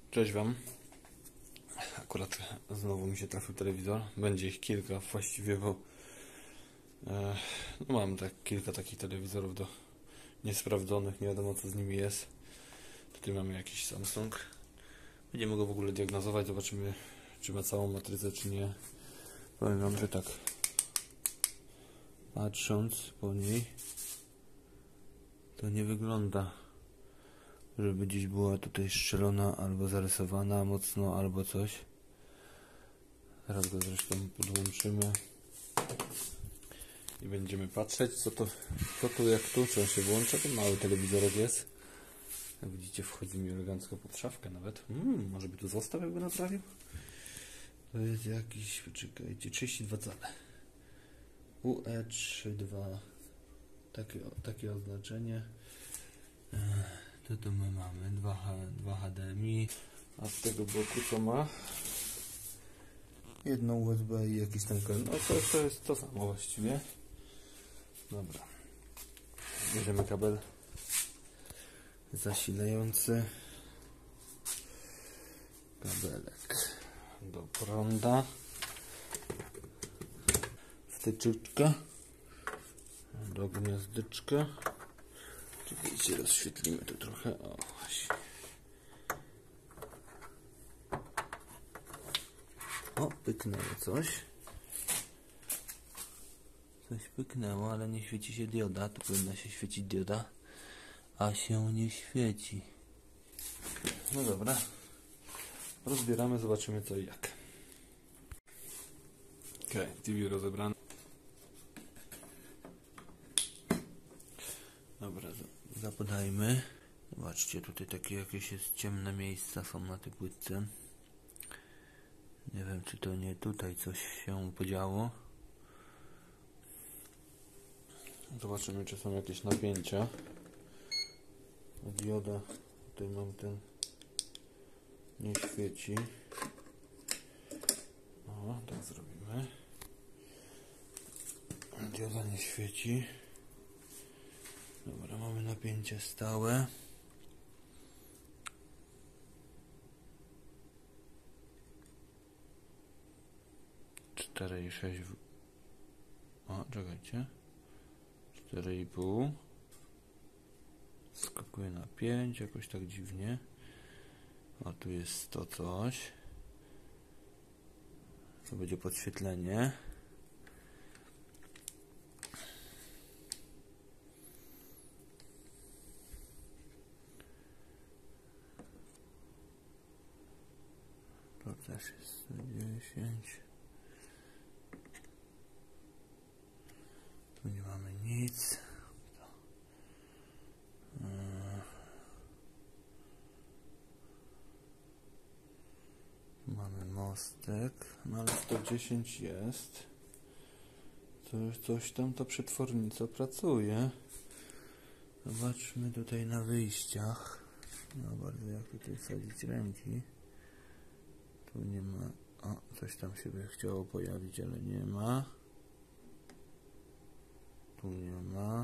Cześć Wam. Akurat znowu mi się trafił telewizor. Będzie ich kilka właściwie, bo mam kilka takich telewizorów niesprawdzonych, nie wiadomo co z nimi jest. Tutaj mamy jakiś Samsung. Będziemy go w ogóle diagnozować, zobaczymy czy ma całą matrycę czy nie. Powiem Wam, że tak patrząc po niej to nie wygląda, żeby gdzieś była tutaj strzelona albo zarysowana mocno albo coś. Teraz go zresztą podłączymy i będziemy patrzeć co tu jak tu, czy on się włącza. Ten mały telewizorek jest, jak widzicie wchodzi mi elegancko pod szafkę nawet. Może by tu został, jakby naprawił. To jest jakiś, poczekajcie, 32 cale UE32, takie oznaczenie. Tu my mamy 2 HDMI, a z tego boku co ma? Jedno USB i jakiś tam kabel. No to jest to samo właściwie. Dobra. Bierzemy kabel zasilający. Kabelek do prąda. Wtyczka do gniazdeczka. Czekajcie, rozświetlimy to trochę. O, właśnie. O, pyknęło coś. Coś pyknęło, ale nie świeci się dioda. Tu powinna się świecić dioda, a się nie świeci. No dobra. Rozbieramy, zobaczymy co i jak. Ok, TV rozebrane. Dobra, zapodajmy. Zobaczcie, tutaj takie jakieś jest ciemne miejsca są na tej płytce. Nie wiem, czy to nie tutaj coś się podziało. Zobaczymy, czy są jakieś napięcia. Dioda, tutaj mam ten, nie świeci. O, tak zrobimy. Dioda nie świeci. Dobra, mamy napięcie stałe. I 6. O, czekajcie. 4,5. Skakuje na 5, jakoś tak dziwnie. O, tu jest to coś. To będzie podświetlenie. To też jest 110. Tu nie mamy nic. Tu mamy mostek, no ale 110 jest. Coś tam ta przetwornica pracuje. Zobaczmy tutaj na wyjściach. No bardzo jak tutaj wsadzić ręki. Tu nie ma. O, coś tam się by chciało pojawić, ale nie ma. Tu nie ma.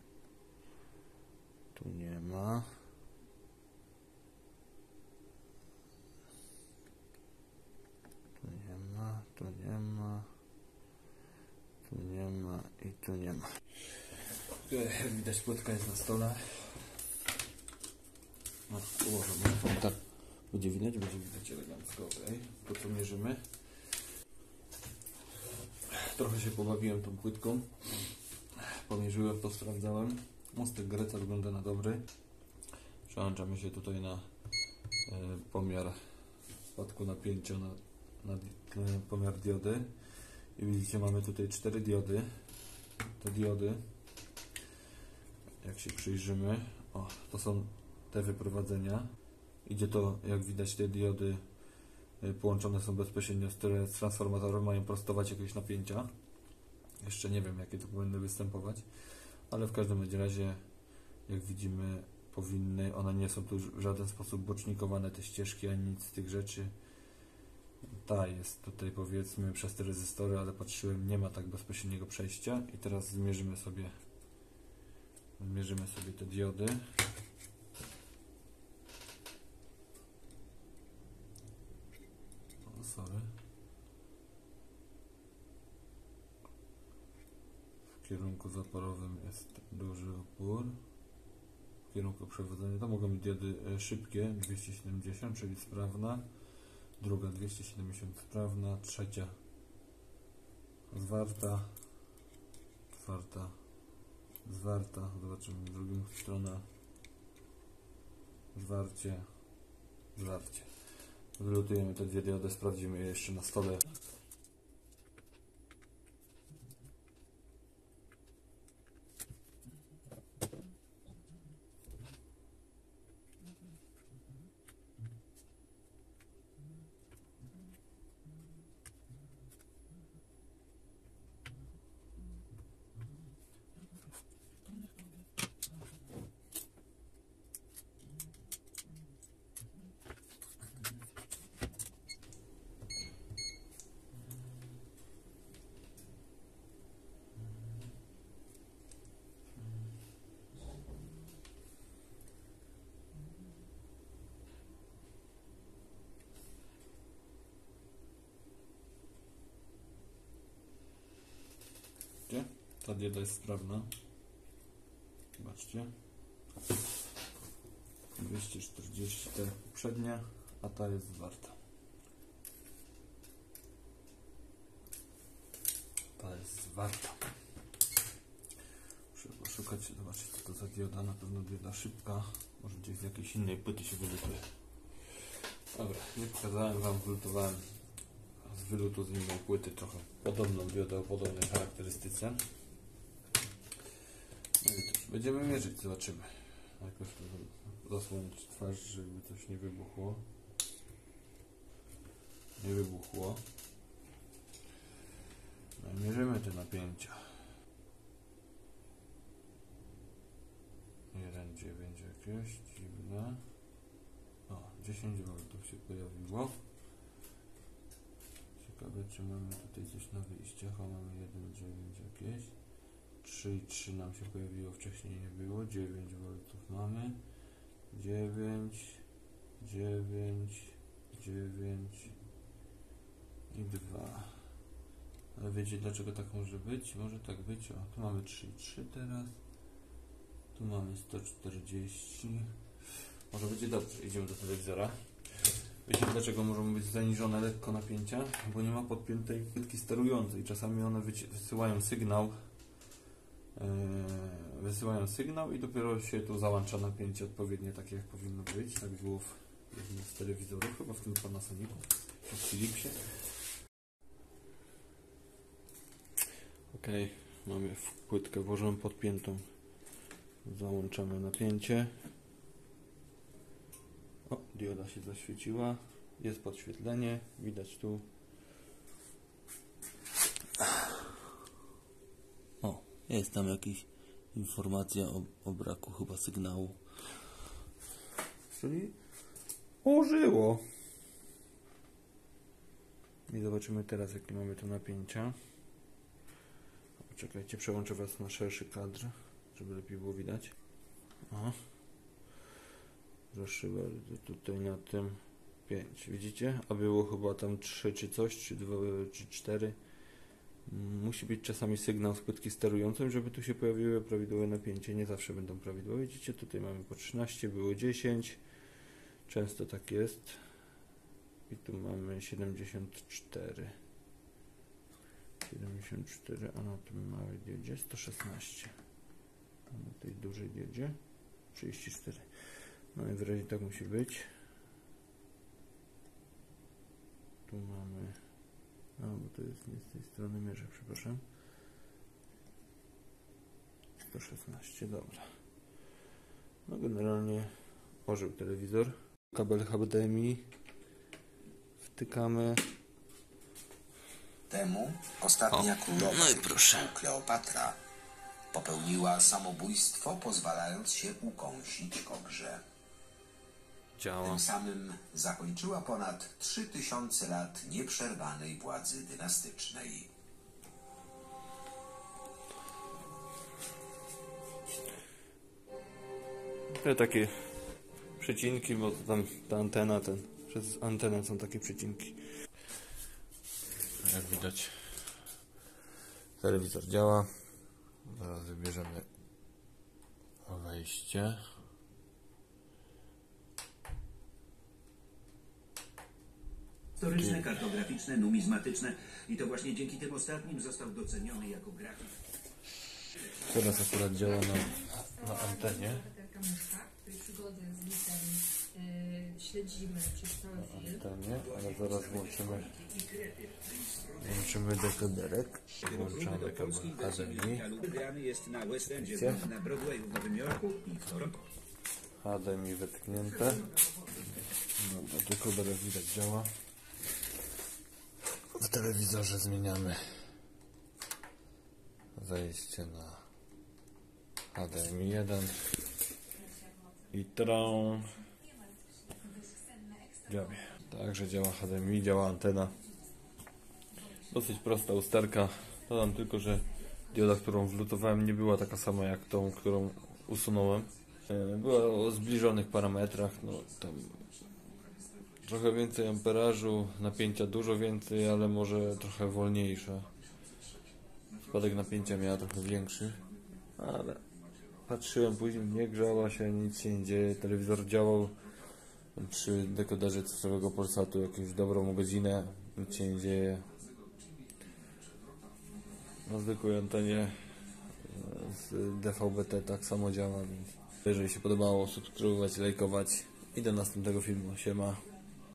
Tu nie ma. Tu nie ma. Tu nie ma. Tu nie ma. I tu nie ma. Jak widać, płytka jest na stole. No, ułożona. Tak. Będzie widać elegancko. Okay. To co mierzymy. Trochę się pobawiłem tą płytką. Pomierzyłem, posprawdzałem. Mostek Greca wygląda na dobry. Przełączamy się tutaj na pomiar spadku napięcia, na pomiar diody. I widzicie, mamy tutaj 4 diody. Te diody, jak się przyjrzymy, o, to są te wyprowadzenia. Idzie to, jak widać, te diody połączone są bezpośrednio z transformatorem, mają prostować jakieś napięcia. Jeszcze nie wiem, jakie tu powinny występować, ale w każdym razie, jak widzimy, powinny. One nie są tu w żaden sposób bocznikowane, te ścieżki, ani nic z tych rzeczy. Ta jest tutaj, powiedzmy, przez te rezystory, ale patrzyłem, nie ma tak bezpośredniego przejścia. I teraz zmierzymy sobie te diody. sorry. W kierunku zaporowym jest duży opór. W kierunku przewodzenia to mogą być diody szybkie 270, czyli sprawna. Druga 270 sprawna. Trzecia zwarta. Czwarta zwarta. Zobaczymy drugą stronę. Zwarcie. Zwarcie. Wylutujemy te dwie diody, sprawdzimy je jeszcze na stole. Ta dioda jest sprawna. Zobaczcie. 240 te poprzednie, a ta jest zwarta. Ta jest zwarta. Muszę poszukać, zobaczyć co to za dioda. Na pewno dioda szybka. Może gdzieś z jakiejś innej płyty się wylutuje. Dobra, nie pokazałem wam, wylutowałem z wylutu z innej płyty trochę podobną diodę o podobnej charakterystyce. No i też będziemy mierzyć, zobaczymy. Najpierw zasłonić twarz, żeby coś nie wybuchło. Nie wybuchło. No i mierzymy te napięcia. 1,9 jakieś dziwne. O, 10 V się pojawiło. Ciekawe, czy mamy tutaj coś na wyjściach. O, mamy 1,9 jakieś. 3,3 nam się pojawiło, wcześniej nie było. 9 V mamy. 9, 9, 9 i 2. Ale wiecie dlaczego tak może być? Może tak być. O, tu mamy 3,3 teraz. Tu mamy 140. Może będzie dobrze. Idziemy do telewizora. Wiecie dlaczego mogą być zaniżone lekko napięcia? Bo nie ma podpiętej płytki sterującej. Czasami one wysyłają sygnał i dopiero się tu załącza napięcie odpowiednie, takie jak powinno być. Tak było w jednym z telewizorów, chyba w tym Panasonicu, w Philipsie. Ok, mamy płytkę włożoną podpiętą. Załączamy napięcie. O, dioda się zaświeciła. Jest podświetlenie, widać tu. O, jest tam jakaś informacja o braku chyba sygnału. Czyli użyło. I zobaczymy teraz, jakie mamy tu napięcia. Poczekajcie, przełączę Was na szerszy kadr, żeby lepiej było widać. Aha. Proszę bardzo, tutaj na tym 5, widzicie? A było chyba tam 3 czy coś, czy 2, czy 4. Musi być czasami sygnał z płytki sterującej, żeby tu się pojawiło prawidłowe napięcie. Nie zawsze będą prawidłowe. Widzicie, tutaj mamy po 13, było 10. Często tak jest. I tu mamy 74. 74, a na tym małej diodzie 116. A na tej dużej diodzie 34. No i wyraźnie tak musi być. Tu mamy... A, bo to jest nie z tej strony mierzę, przepraszam. 116, dobra. No generalnie ożył telewizor. Kabel HDMI wtykamy. Temu ostatnia królowa, no i proszę. Kleopatra, popełniła samobójstwo, pozwalając się ukąsić kobrze. Działa. Tym samym zakończyła ponad 3000 lat nieprzerwanej władzy dynastycznej. Te takie przecinki, bo tam ta antena, przez antenę są takie przecinki. Jak widać, telewizor działa. Zaraz wybierzemy wejście. Historyczne, kartograficzne, numizmatyczne i to właśnie dzięki tym ostatnim został doceniony jako grafik. Teraz akurat działa na antenie. W tej przygodzie z lisem śledzimy przez cały film. Antenie, ale zaraz włączymy dekoderek. Włączamy kabel HDMI. Grany jest na West Endzie, na Broadwayu w Nowym Jorku i w Toronto. HDMI wetknięte. Dobra, dekoderek widać działa. W telewizorze zmieniamy wejście na HDMI 1 i tron. Działa. Także działa HDMI, działa antena. Dosyć prosta usterka. Dodam tylko, że dioda, którą wlutowałem, nie była taka sama jak tą, którą usunąłem. Była o zbliżonych parametrach. No, tam trochę więcej amperażu, napięcia dużo więcej, ale może trochę wolniejsza. Spadek napięcia miała trochę większy, ale patrzyłem później, nie grzała się, nic się nie dzieje. Telewizor działał przy dekoderze cyfrowego Polsatu jakąś dobrą godzinę, nic się nie dzieje. Na zwykłej antenie z DVB-T tak samo działa, więc jeżeli się podobało, subskrybować, lajkować i do następnego filmu. Siema.